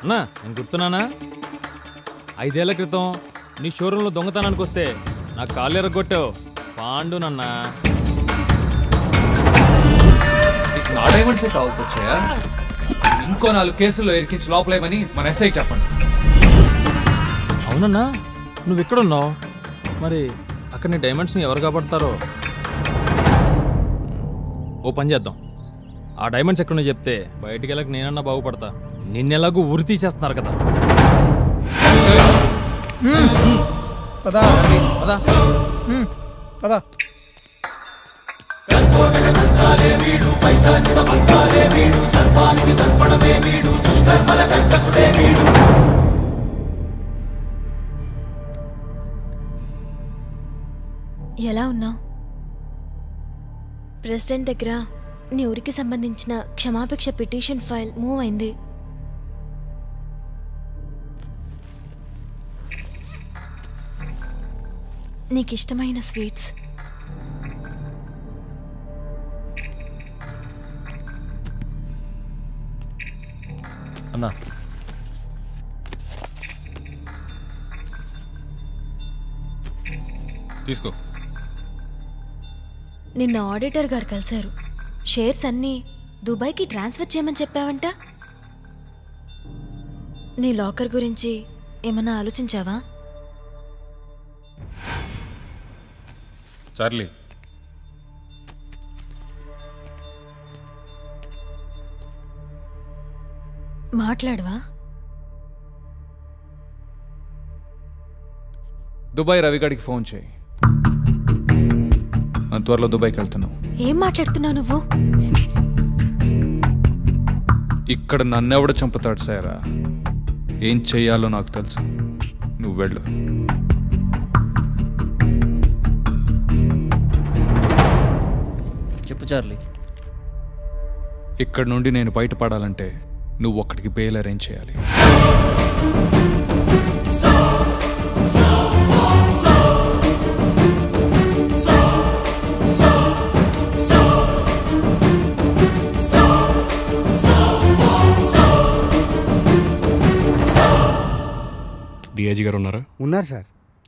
అన్నా నేను గుర్తున్నానా 5 ఏళ్ల క్రితం నీ షోరూంలో దొంగతనానికి వస్తే నా కాళ్ళు ఎరగొట్టావు పాండు నన్నా. నా డైమండ్సే కావాల్సి వచ్చాయా? ఇంకో 4 కేసుల్లో ఇరికించి లోపలేమని మన ఎస్ఐకి చెప్పండి. అవునన్నా నువ్వు ఎక్కడున్నావు? మరి అక్కడ నీ డైమండ్స్ని ఎవరు కాపాడతారో? ఓ పని చేద్దాం, ఆ డైమండ్స్ ఎక్కడున్నా చెప్తే బయటికి వెళ్ళక నేనన్నా బాగుపడతా. నిన్నెలాగూ ఊరి తీసేస్తున్నారు కదా. ఎలా ఉన్నావు? ప్రెసిడెంట్ దగ్గర నీ ఊరికి సంబంధించిన క్షమాభిక్ష పిటిషన్ ఫైల్ మూవ్ అయింది. నీకిష్టమైన స్వీట్స్. అన్నా తీసుకో. నిన్న ఆడిటర్ గారు కలిశారు. షేర్స్ అన్నీ దుబాయ్కి ట్రాన్స్ఫర్ చేయమని చెప్పావంట. నీ లాకర్ గురించి ఏమన్నా ఆలోచించావా? చార్లీ మాట్లాడవా? దుబాయ్ రవిగాడికి ఫోన్ చేయి. త్వరలో దుబాయ్కి వెళ్తున్నావు. ఏం మాట్లాడుతున్నావు నువ్వు? ఇక్కడ నన్నెవడ చంపుతాడు సారా? ఏం చెయ్యాలో నాకు తెలుసు. నువ్వు వెళ్ళు. చెప్పు చార్లీ. ఇక్కడ నుండి నేను బయటపడాలంటే నువ్వు ఒక్కడికి బెయిల్ అరేంజ్ చేయాలి. డిఐజీ గారు ఉన్నారా? ఉన్నారు సార్.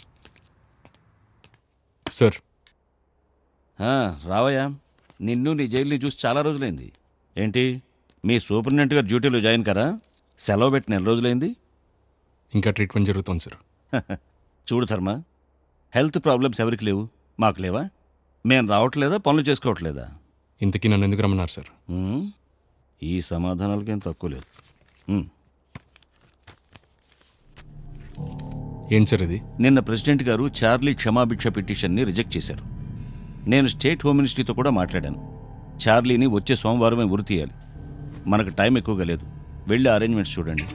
సార్ రావయ్యా, నిన్ను నీ జైలుని చూసి చాలా రోజులైంది. ఏంటి మీ సూపరింటెండెంట్ గారు డ్యూటీలో జాయిన్ కరా? సెలవు పెట్టి 4 రోజులైంది. ఇంకా ట్రీట్మెంట్ జరుగుతుంది సార్. చూడు ధర్మ, హెల్త్ ప్రాబ్లమ్స్ ఎవరికి లేవు? మాకు లేవా? మేము రావట్లేదా? పనులు చేసుకోవట్లేదా? ఇంతకీ నన్ను ఎందుకు రమ్మన్నారు సార్? ఈ సమాధానాలకేం తక్కువ లేదు. ఏంటి సార్ ఇది? నిన్న ప్రెసిడెంట్ గారు చార్లీ క్షమాభిక్ష పిటిషన్ని రిజెక్ట్ చేశారు. నేను స్టేట్ హోమ్ మినిస్ట్రీతో కూడా మాట్లాడాను. చార్లీని వచ్చే సోమవారమే ఉరి తీయాలి. మనకు టైం ఎక్కువగా లేదు. వెళ్ళి అరేంజ్మెంట్స్ చూడండి.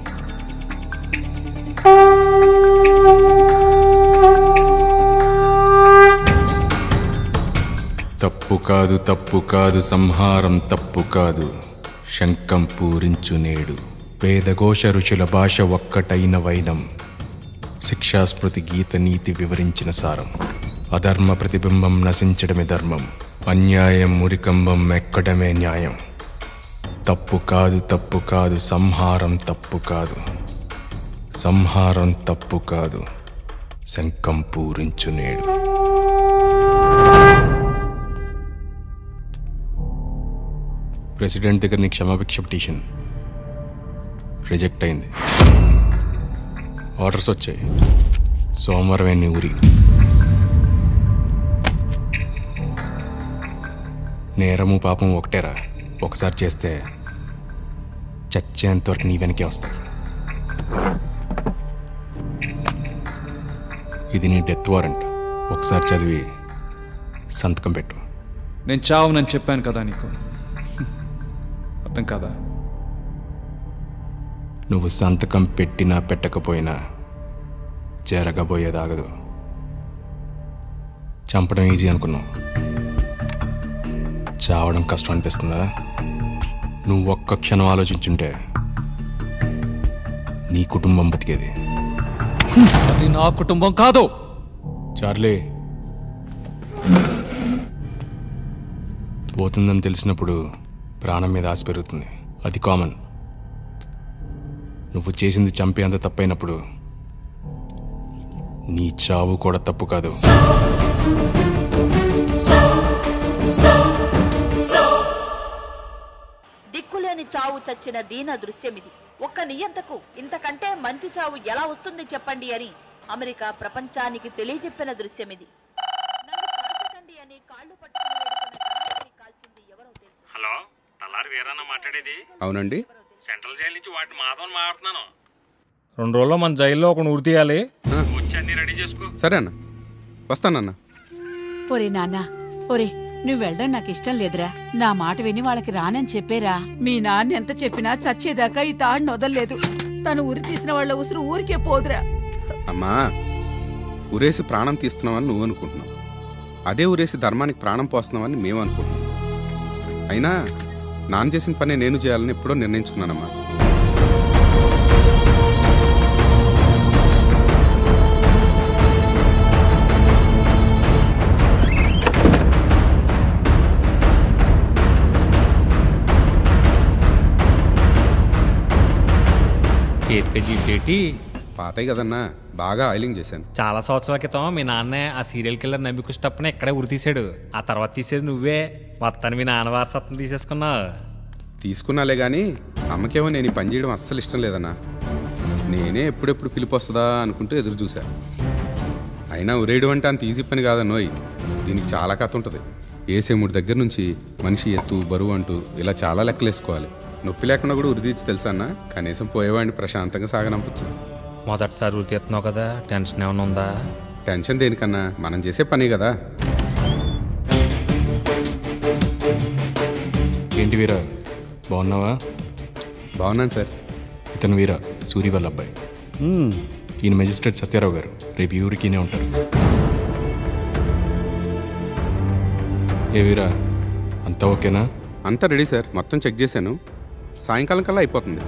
తప్పు కాదు తప్పు కాదు సంహారం తప్పు కాదు, శంఖం పూరించు నేడు. వేదఘోష ఋషుల భాష ఒక్కటైన వైనం, శిక్షాస్మృతి గీత నీతి వివరించిన సారం. అధర్మ ప్రతిబింబం నశించడమే ధర్మం, అన్యాయం మురికంబం ఎక్కడమే న్యాయం. తప్పు కాదు తప్పు కాదు సంహారం తప్పు కాదు, సంహారం తప్పు కాదు, శంఖం పూరించు నేడు. ప్రెసిడెంట్ దగ్గర నీ క్షమాభిక్ష పిటిషన్ రిజెక్ట్ అయింది. ఆర్డర్స్ వచ్చాయి. సోమవారమే నీ ఊరి. నేరము పాపం ఒకటేరా, ఒకసారి చేస్తే చచ్చేంతవరకు నీ వెనకే వస్తాయి. ఇది నీ డెత్ వారెంట్. ఒకసారి చదివి సంతకం పెట్టు. నేను చావునని చెప్పాను కదా నీకు, అర్థం కదా? నువ్వు సంతకం పెట్టినా పెట్టకపోయినా జరగబోయేదాగదు. చంపడం ఈజీ అనుకున్నావు, చావడం కష్టం అనిపిస్తుందా? నువ్వు ఒక్క క్షణం ఆలోచించుంటే నీ కుటుంబం బతికేది. అది నా కుటుంబం కాదు. చార్లీ, పోతుందని తెలిసినప్పుడు ప్రాణం మీద ఆశ పెరుగుతుంది. అది కామన్. నువ్వు చేసింది చంపేంత తప్పైనప్పుడు నీ చావు కూడా తప్పు కాదు. దిక్కులేని చావు చచ్చిన దీన దృశ్యమిది. ఒక్క నియంతకు ఇంతకంటే మంచి చావు ఎలా వస్తుంది చెప్పండి అని అమెరికా ప్రపంచానికి తెలియజెప్పిన దృశ్యమిది. నన్ను కాల్చకండి అని కాళ్ళు పట్టుకుని వేడుకున్న గణపతిని కాల్చింది ఎవరో తెలుసు. హలో, తలారి వీరన్న మాట్లాడేది? అవునండి. సెంట్రల్ జైలు నుంచి వాటి మాధవన్ మాట్లాడుతున్నాను. 2 రోజుల్లో మన జైల్లో ఒక ఊరు తీయాలి. వచ్చి అన్ని రెడీ చేసుకో. సరే అన్న, వస్తానన్న. ఒరే నాన్న, ఒరే నువ్వు వెళ్ళడం నాకు ఇష్టం లేదురా. నా మాట విని వాళ్ళకి రానని చెప్పేరా. మీ నాన్న ఎంత చెప్పినా చచ్చేదాకా ఈ తాడిని వదల్లేదు. తను ఉరి తీసిన వాళ్ళ ఉసురు ఊరికే పోదురా. అమ్మా, ఉరేసి ప్రాణం తీస్తున్నావని నువ్వు అనుకుంటున్నావు, అదే ఉరేసి ధర్మానికి ప్రాణం పోస్తున్నావని మేము అనుకుంటున్నాం. అయినా నాన్న చేసిన పని నేను చేయాలని ఎప్పుడో నిర్ణయించుకున్నానమ్మా. చేతికి జీపేటి పాతయ్య కదన్నా, బాగా ఆయిలింగ్ చేశాను. చాలా సంవత్సరాల క్రితం మీ నాన్నే ఆ సీరియల్ కిల్లర్ నమ్మికుష్టప్పన ఇక్కడే ఉరి తీసాడు. ఆ తర్వాత తీసేది నువ్వే. మొత్తాన్ని మీ నాన్న వారసత్వం తీసేసుకున్నావు. తీసుకున్నాలే కానీ అమ్మకేమో నేను ఈ పని చేయడం అస్సలు ఇష్టం లేదన్నా. నేనే ఎప్పుడెప్పుడు పిలిపి వస్తుందా అనుకుంటూ ఎదురు చూశా. అయినా ఉరేయడం అంటే అంత ఈజీ పని కాదన్నోయ్. దీనికి చాలా కథ ఉంటుంది. ఏసేముడి దగ్గర నుంచి మనిషి ఎత్తు బరువు అంటూ ఇలా చాలా లెక్కలేసుకోవాలి. నొప్పి లేకుండా కూడా ఉరి తీర్చి తెలుసా అన్న, కనీసం పోయేవాడిని ప్రశాంతంగా సాగనంపచ్చు. మొదటిసారి ఉరి తీస్తున్నావు కదా, టెన్షన్ ఏమైనా ఉందా? టెన్షన్ దేనికన్నా, మనం చేసే పని కదా. ఏంటి వీరా, బాగున్నావా? బాగున్నాను సార్. ఇతను వీరా, సూరి వాళ్ళ అబ్బాయి. ఈయన మెజిస్ట్రేట్ సత్యారావు గారు. రేపు ఈ ఊరికినే ఉంటారు. ఏ వీరా, అంతా ఓకేనా? అంతా రెడీ సార్, మొత్తం చెక్ చేశాను. సాయంకాలం కల్లా అయిపోతుంది.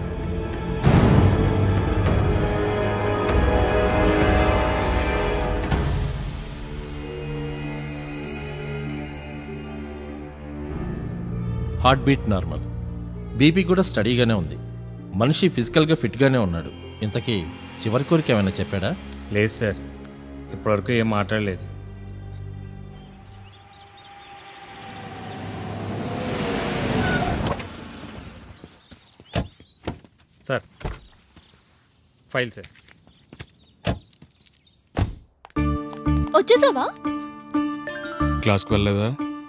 హార్ట్ బీట్ నార్మల్, బీపీ కూడా స్టడీగానే ఉంది. మనిషి ఫిజికల్గా ఫిట్గానే ఉన్నాడు. ఇంతకీ చివరి కోరిక ఏమైనా చెప్పాడా? లేదు సార్, ఇప్పటివరకు ఏం మాట్లాడలేదు. Sir, file sir. వచ్చేసావా? క్లాస్కి వెళ్ళలేదా?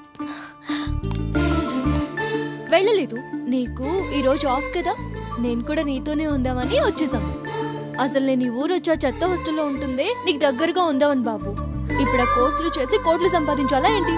వెళ్ళలేదు. నీకు ఈరోజు ఆఫ్ కదా, నేను కూడా నీతోనే ఉందామని వచ్చేసాను. అసలు నేను ఈ ఊరు వచ్చా చెత్త హాస్టల్లో ఉంటుందే నీకు దగ్గరగా ఉందామని బాబు. ఇప్పుడు ఆ కోర్సులు చేసి కోట్లు సంపాదించాలా ఏంటి?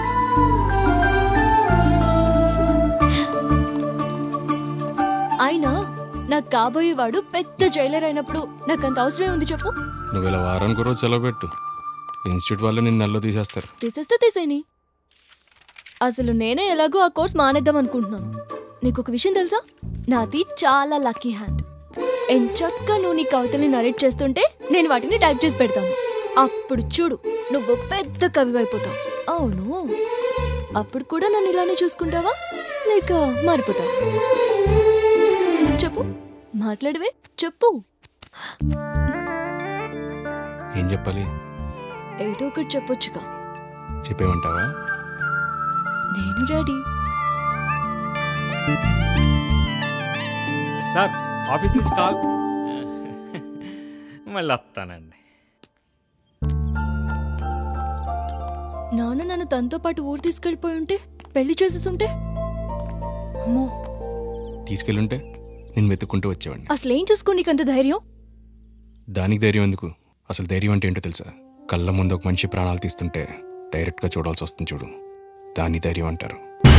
అయినా నాకు కాబోయేవాడు పెద్ద జైలర్ అయినప్పుడు నాకంత అవసరం ఉంది చెప్పు? నువ్వు ఇలా వారానికి రోజు సెలవు పెట్టు, ఇన్స్టిట్యూట్ వాళ్ళు నిన్ను నెలలో తీసేస్తారు. తీసేస్తే తీసేని. అసలు నేనే ఎలాగో ఆ కోర్స్ మానేద్దాం అనుకుంటున్నాను. నీకు ఒక విషయం తెలుసా? నాది చాలా లక్కీ హ్యాండ్. ఎంచక్కా నువ్వు నీ కవితల్ని నరేట్ చేస్తుంటే నేను వాటిని టైప్ చేసి పెడతాను. అప్పుడు చూడు, నువ్వు పెద్ద కవి అయిపోతావు. అవును, అప్పుడు కూడా నన్ను ఇలానే చూసుకుంటావా లేక మారిపోతావా? చెప్పు, మాట్లాడవే, చెప్పు. ఏం చెప్పాలి? ఏదో ఒకటి చెప్పొచ్చుగా. చెప్పేమంటావా? నేను రెడీ. సార్, ఆఫీస్ నుంచి కాల్. మళ్ళీ వస్తానండి. నాన్న నన్ను తనతో పాటు ఊరు తీసుకెళ్ళిపోయి ఉంటే, పెళ్లి చేసేస్తుంటే, అమ్మో, తీసుకెళ్ళుంటే నేను వెతుక్కుంటూ వచ్చేవాడిని. అసలు ఏం చూసుకో నీకంత ధైర్యం? దానికి ధైర్యం ఎందుకు? అసలు ధైర్యం అంటే ఏంటో తెలుసా? కళ్ళ ముందు ఒక మనిషి ప్రాణాలు తీస్తుంటే డైరెక్ట్గా చూడాల్సి వస్తుంది చూడు, దాన్ని ధైర్యం అంటారు.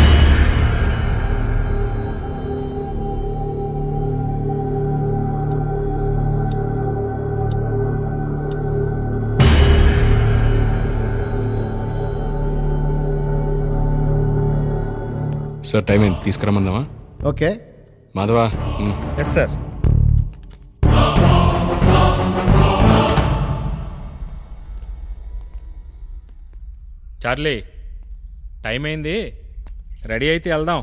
సార్, టైం ఏంటి? తీసుకురమ్మందామా? ఓకే మాధవా. Yes sir. చార్లీ, టైం అయింది, రెడీ అయితే వెళ్దాం.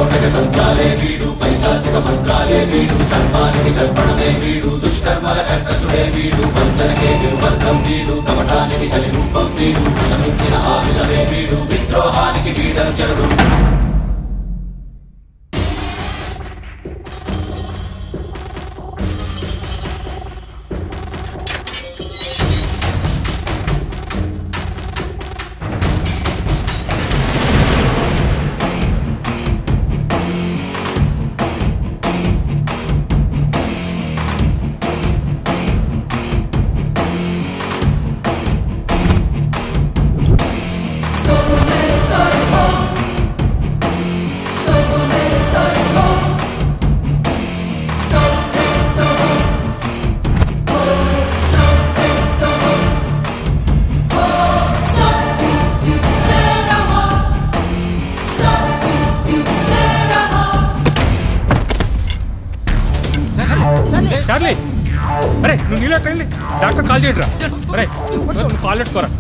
చార్లీ, అరే నువ్వు నీళ్ళ వెళ్ళి డాక్టర్ కాల్ చేయట్రా. అరే నువ్వు కాల్ పెట్టుకోరా.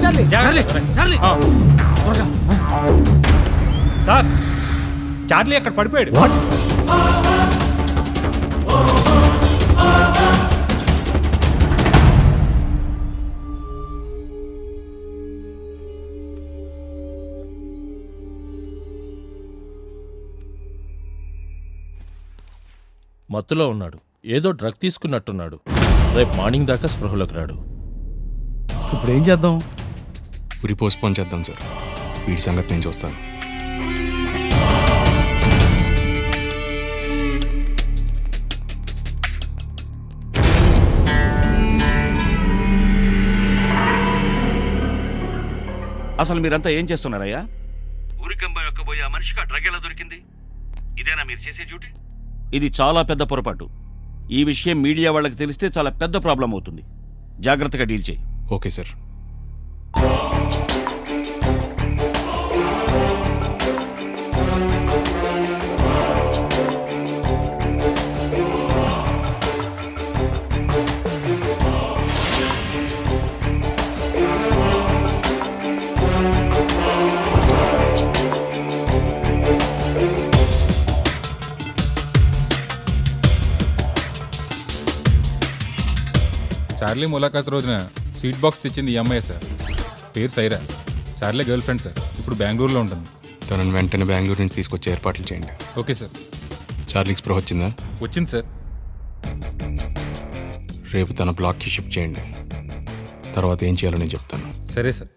సార్, చార్లీ అక్కడ పడిపోయాడు. మత్తులో ఉన్నాడు. ఏదో డ్రగ్ తీసుకున్నట్టున్నాడు. రేపు మార్నింగ్ దాకా స్పృహలోకి రాడు. ఇప్పుడు ఏం చేద్దాం? ఉరి పోస్ట్పోన్ చేద్దాం సార్. వీడి సంగతి నేను చూస్తాను. అసలు మీరంతా ఏం చేస్తున్నారయ్యా? ఊరికంబ ఎక్కబోయే ఆ మనిషికి ఆ డ్రగ్ ఎలా దొరికింది? ఇదేనా మీరు చేసే డ్యూటీ? ఇది చాలా పెద్ద పొరపాటు. ఈ విషయం మీడియా వాళ్ళకి తెలిస్తే చాలా పెద్ద ప్రాబ్లం అవుతుంది. జాగ్రత్తగా డీల్ చేయి. Okay sir. చార్లీ ములాఖాత్ రోజున స్వీట్ బాక్స్ తెచ్చింది ఈ అమ్మాయి సార్. పేరు Saira. Charlie girl friend sir. ఇప్పుడు బెంగళూరులో ఉంటుంది. తనను వెంటనే బెంగళూరు నుంచి తీసుకొచ్చే ఏర్పాట్లు చేయండి. Okay sir. చార్లీకి స్పృహ వచ్చిందా? వచ్చింది సార్. రేపు తన బ్లాక్కి షిఫ్ట్ చేయండి. తర్వాత ఏం చేయాలో నేను చెప్తాను. సరే సార్.